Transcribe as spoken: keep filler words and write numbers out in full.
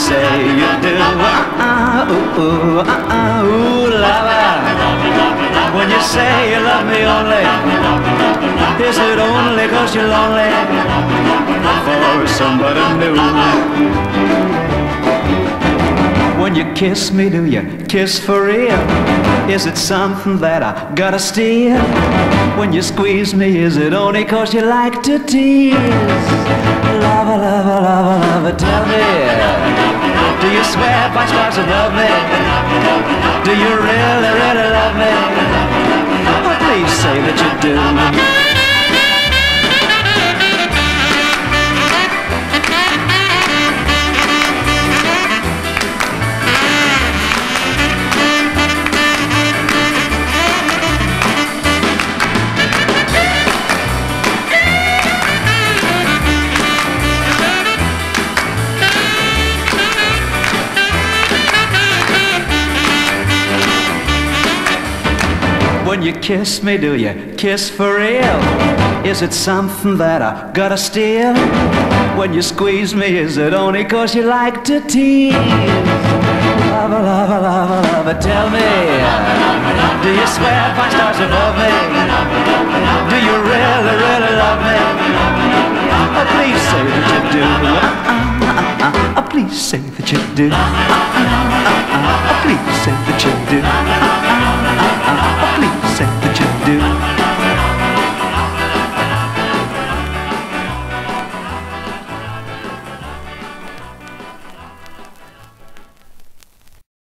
say you do. Uh-uh, ooh, ooh, uh-uh, ooh, lover. When you say you love me only, is it only 'cause you're lonely for somebody new? When you kiss me, do you kiss for real? Is it something that I gotta steal? When you squeeze me, is it only 'cause you like to tease? Lover, lover, lover, lover, tell me, do you swear by stars above me? Do you really, really love me? Oh, please say that you do. When you kiss me, do you kiss for real? Is it something that I gotta steal? When you squeeze me, is it only 'cause you like to tease? Lover, lover, lover, lover, tell me, do you swear by stars above me? Do you really, really love me? Oh, please say that you do. Uh, uh, uh, uh, please say that you do. Uh, uh, uh, uh, please say that you do.